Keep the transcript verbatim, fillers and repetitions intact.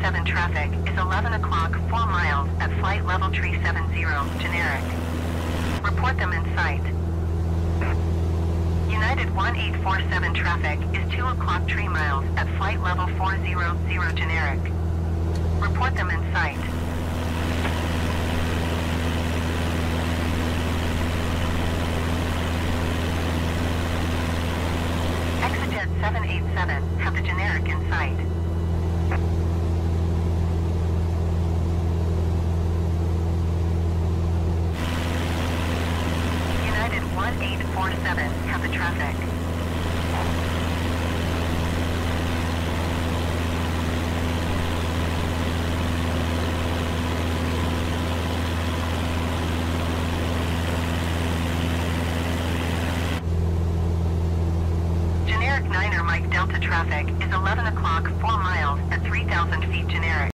seven traffic is eleven o'clock, four miles at flight level three seven zero, generic. Report them in sight. United one eight four seven traffic is two o'clock, three miles at flight level four zero zero, generic. Report them in sight. Exejet seven eight seven, have the generic in sight. United one eight four seven, have the traffic. Generic niner Mike Delta traffic is eleven o'clock, four miles at three thousand feet, generic.